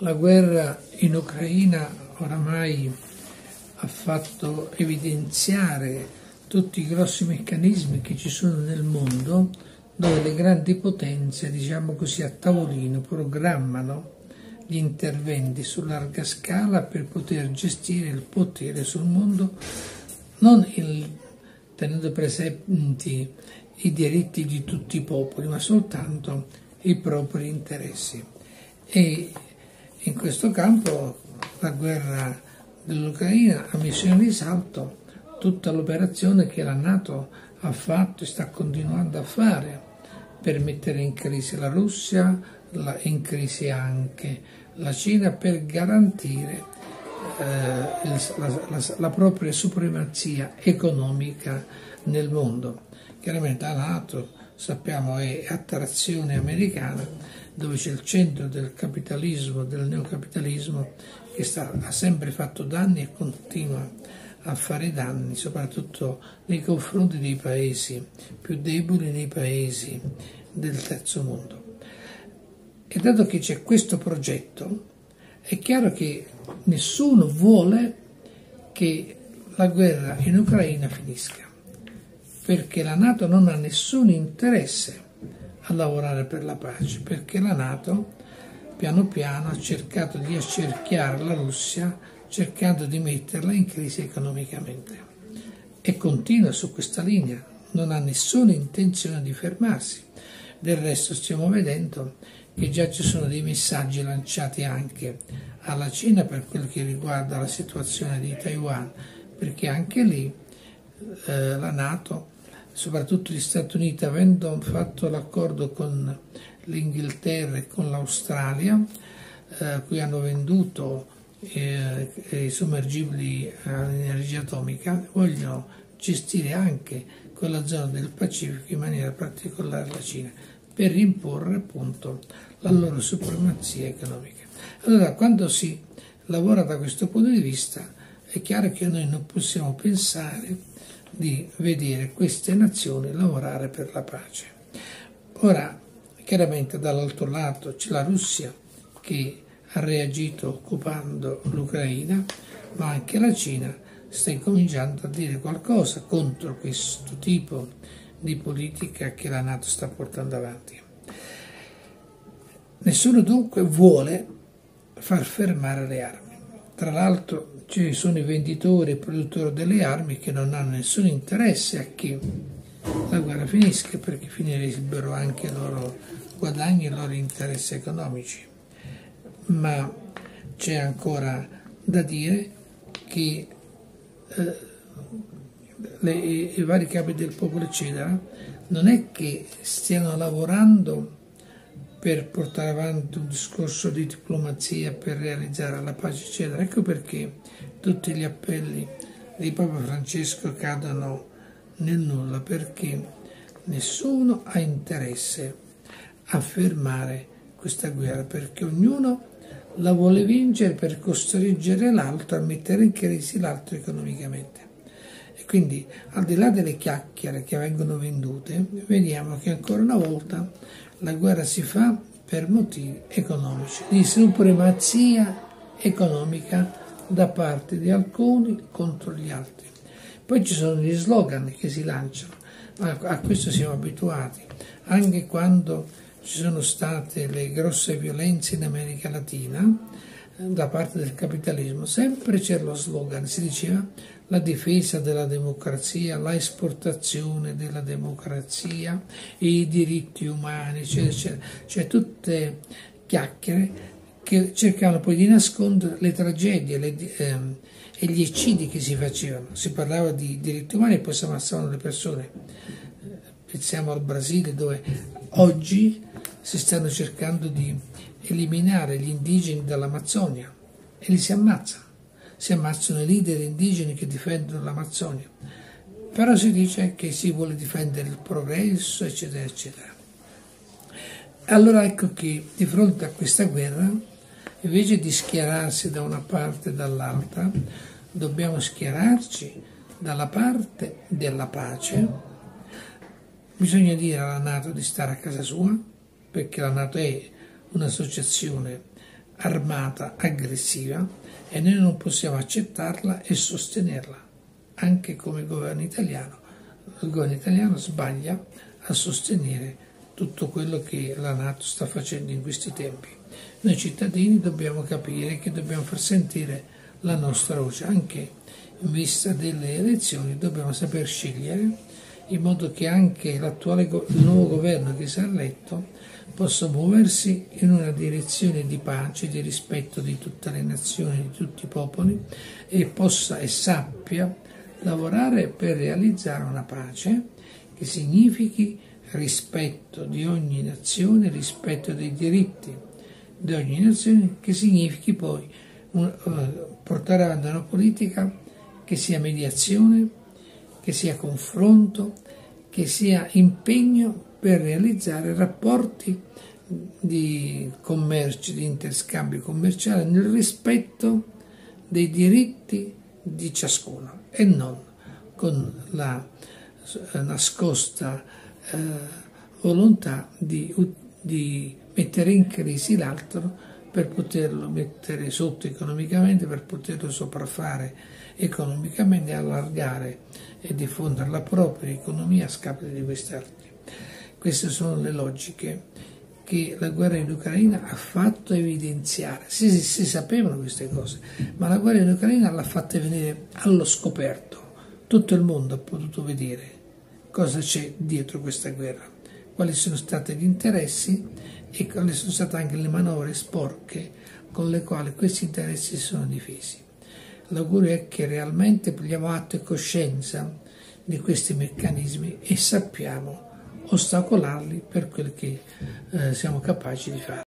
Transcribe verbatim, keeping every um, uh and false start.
La guerra in Ucraina oramai ha fatto evidenziare tutti i grossi meccanismi che ci sono nel mondo, dove le grandi potenze, diciamo così, a tavolino programmano gli interventi su larga scala per poter gestire il potere sul mondo, non il, tenendo presenti i diritti di tutti i popoli, ma soltanto i propri interessi. E in questo campo la guerra dell'Ucraina ha messo in risalto tutta l'operazione che la NATO ha fatto e sta continuando a fare per mettere in crisi la Russia, la, in crisi anche la Cina, per garantire eh, la, la, la propria supremazia economica nel mondo. Chiaramente la NATO, sappiamo, è attrazione americana, dove c'è il centro del capitalismo, del neocapitalismo, che sta, ha sempre fatto danni e continua a fare danni, soprattutto nei confronti dei paesi più deboli, nei paesi del terzo mondo. E dato che c'è questo progetto, è chiaro che nessuno vuole che la guerra in Ucraina finisca, perché la NATO non ha nessun interesse a lavorare per la pace, perché la NATO piano piano ha cercato di accerchiare la Russia, cercando di metterla in crisi economicamente, e continua su questa linea, non ha nessuna intenzione di fermarsi. Del resto stiamo vedendo che già ci sono dei messaggi lanciati anche alla Cina per quel che riguarda la situazione di Taiwan, perché anche lì eh, la NATO, soprattutto gli Stati Uniti, avendo fatto l'accordo con l'Inghilterra e con l'Australia, eh, cui hanno venduto eh, i sommergibili all'energia atomica, vogliono gestire anche quella zona del Pacifico, in maniera particolare la Cina, per imporre appunto la loro supremazia economica. Allora, quando si lavora da questo punto di vista, è chiaro che noi non possiamo pensare di vedere queste nazioni lavorare per la pace. Ora, chiaramente dall'altro lato c'è la Russia che ha reagito occupando l'Ucraina, ma anche la Cina sta incominciando a dire qualcosa contro questo tipo di politica che la NATO sta portando avanti. Nessuno dunque vuole far fermare le armi. Tra l'altro ci sono i venditori e i produttori delle armi che non hanno nessun interesse a che la guerra finisca, perché finirebbero anche i loro guadagni e i loro interessi economici. Ma c'è ancora da dire che eh, le, i vari capi del popolo eccetera non è che stiano lavorando per portare avanti un discorso di diplomazia, per realizzare la pace eccetera. Ecco perché tutti gli appelli di Papa Francesco cadono nel nulla, perché nessuno ha interesse a fermare questa guerra, perché ognuno la vuole vincere per costringere l'altro a mettere in crisi l'altro economicamente. E quindi, al di là delle chiacchiere che vengono vendute, vediamo che ancora una volta la guerra si fa per motivi economici, di supremazia economica da parte di alcuni contro gli altri. Poi ci sono gli slogan che si lanciano, ma a questo siamo abituati, anche quando ci sono state le grosse violenze in America Latina da parte del capitalismo, sempre c'era lo slogan, si diceva la difesa della democrazia, la esportazione della democrazia, i diritti umani, eccetera, eccetera. Cioè tutte chiacchiere che cercavano poi di nascondere le tragedie le, ehm, e gli eccidi che si facevano. Si parlava di diritti umani e poi si ammazzavano le persone. Pensiamo al Brasile, dove oggi si stanno cercando di eliminare gli indigeni dall'Amazzonia e li si ammazzano. Si ammazzano i leader indigeni che difendono l'Amazzonia. Però si dice che si vuole difendere il progresso, eccetera, eccetera. Allora ecco che di fronte a questa guerra, invece di schierarsi da una parte e dall'altra, dobbiamo schierarci dalla parte della pace. Bisogna dire alla NATO di stare a casa sua, perché la NATO è un'associazione armata aggressiva e noi non possiamo accettarla e sostenerla, anche come governo italiano. Il governo italiano sbaglia a sostenere tutto quello che la NATO sta facendo in questi tempi. Noi cittadini dobbiamo capire che dobbiamo far sentire la nostra voce, anche in vista delle elezioni dobbiamo saper scegliere, in modo che anche l'attuale il nuovo governo che sarà eletto possa muoversi in una direzione di pace, di rispetto di tutte le nazioni, di tutti i popoli, e possa e sappia lavorare per realizzare una pace che significhi rispetto di ogni nazione, rispetto dei diritti di ogni nazione, che significhi poi un, uh, portare avanti una politica che sia mediazione, che sia confronto, che sia impegno per realizzare rapporti di commercio, di interscambio commerciale nel rispetto dei diritti di ciascuno e non con la nascosta eh, volontà di, di mettere in crisi l'altro per poterlo mettere sotto economicamente, per poterlo sopraffare economicamente e allargare e diffondere la propria economia a scapito di quest'altri. Queste sono le logiche che la guerra in Ucraina ha fatto evidenziare. Si, si, si sapevano queste cose, ma la guerra in Ucraina l'ha fatta venire allo scoperto. Tutto il mondo ha potuto vedere cosa c'è dietro questa guerra, quali sono stati gli interessi e quali sono state anche le manovre sporche con le quali questi interessi sono difesi. L'augurio è che realmente prendiamo atto e coscienza di questi meccanismi e sappiamo ostacolarli per quel che eh, siamo capaci di fare.